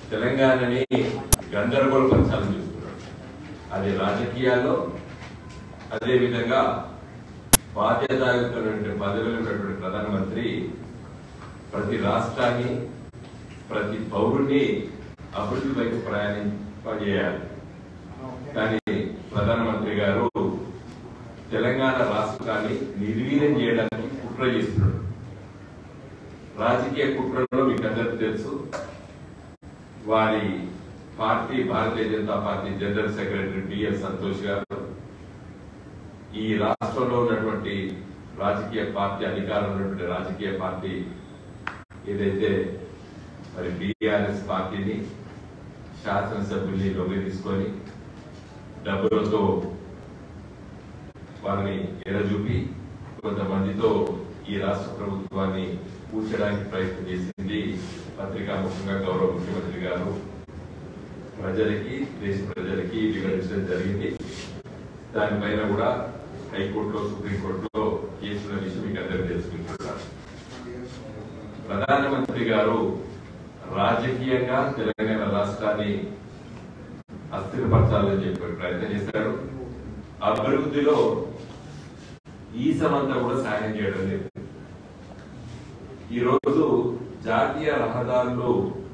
తెలంగాణని గందరగోళపరచాలని చూస్తున్నారు. అది రాజకీయాల్లో, అదేవిధంగా బాధ్యతాయుతమైన పదవిలో ఉన్నటువంటి ప్రధానమంత్రి ప్రతి రాష్ట్రాన్ని, ప్రతి పౌరుని అభివృద్ధి వైపు ప్రయాణింపజేయాలి. కానీ ప్రధానమంత్రి గారు తెలంగాణ రాష్ట్రాన్ని నిర్వీర్యం చేయడానికి కుట్ర చేస్తున్నాడు. రాజకీయ కుట్రలో మీకు అందరికీ తెలుసు, వారి party Bharatiya Janata party general secretary TS Santosh garu ఈ రాష్ట్రంలో ఉన్నటువంటి రాజకీయ పార్టీ, అధికారంలో ఉన్నటువంటి రాజకీయ పార్టీ ఏదైతే మరి బీఆర్ఎస్ పార్టీని, శాసనసభ్యుల్ని లొంగ తీసుకొని డబ్బులతో వారిని ఎరచూపి కొంతమందితో ఈ రాష్ట్ర ప్రభుత్వాన్ని కూర్చడానికి ప్రయత్నం చేసింది పత్రికా ముఖ్యంగా గౌరవ ముఖ్యమంత్రి గారు ప్రజలకి, దేశ ప్రజలకి వివరించడం జరిగింది. దానిపైన కూడా హైకోర్టులో, సుప్రీంకోర్టులో కేసుల విషయం మీకు అందరూ తెలుసుకుంటున్నారు. ప్రధానమంత్రి గారు రాజకీయంగా తెలంగాణ రాష్ట్రాన్ని అస్థిరపరచాలని చెప్పే ప్రయత్నం చేశారు. అభివృద్ధిలో ఈసమంతా కూడా సాయం చేయడం లేదు. ఈరోజు జాతీయ రహదారులు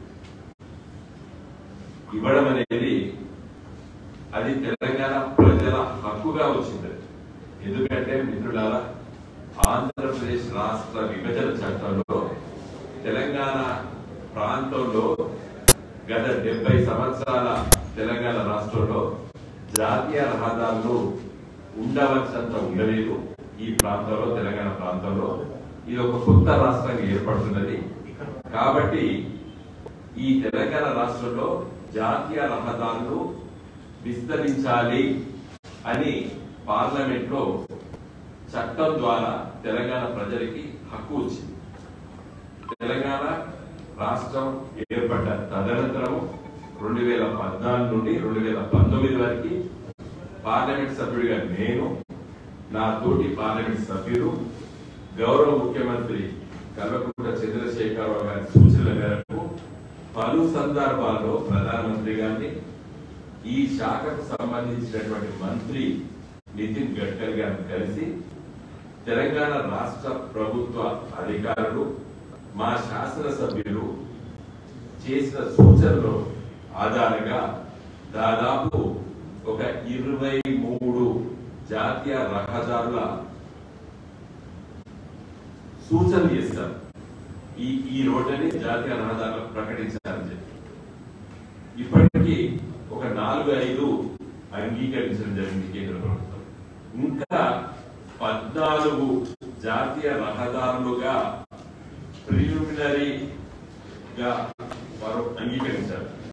ఇవ్వడం అనేది అది తెలంగాణ ప్రజల హక్కుగా వచ్చింది. ఎందుకంటే మిత్రులారా, ఆంధ్రప్రదేశ్ రాష్ట్ర విభజన చట్టంలో తెలంగాణ ప్రాంతంలో గత 70 సంవత్సరాల తెలంగాణ రాష్ట్రంలో జాతీయ రహదారులు ఉండవలసినంత ఉండలేదు. ఈ ప్రాంతంలో, తెలంగాణ ప్రాంతంలో ఇది ఒక కొత్త రాష్ట్రంగా ఏర్పడుతున్నది. కాబట్టి ఈ తెలంగాణ రాష్ట్రంలో జాతీయ రహదారులు విస్తరించాలి అని పార్లమెంట్ లో చట్టం ద్వారా తెలంగాణ ప్రజలకి హక్కు వచ్చింది. తెలంగాణ రాష్ట్రం ఏర్పడ్డ తదనంతరం 2014 నుండి 2019 వరకు పార్లమెంట్ సభ్యుడిగా నేను, నా తోటి పార్లమెంట్ సభ్యులు, గౌరవ ముఖ్యమంత్రి కల్వకుంట్ల చంద్రశేఖరరావు గారి సూచనల మేరకు పలు సందర్భాల్లో ప్రధానమంత్రి గారిని, ఈ శాఖకు సంబంధించినటువంటి మంత్రి నితిన్ గడ్కరీ గారిని కలిసి తెలంగాణ రాష్ట్ర ప్రభుత్వ అధికారులు, మా శాసనసభ్యులు చేసిన సూచనలు ఆధారంగా దాదాపు ఒక 23 జాతీయ రహదారుల సూచనలు చేస్తారు. ఈ రోడ్డుని జాతీయ రహదారులు ప్రకటించాలని చెప్పి ఇప్పటికీ ఒక 4-5 అంగీకరించడం జరిగింది కేంద్ర ప్రభుత్వం. ఇంకా 14 జాతీయ రహదారులుగా ప్రిలిమినరీగా వారు అంగీకరించారు.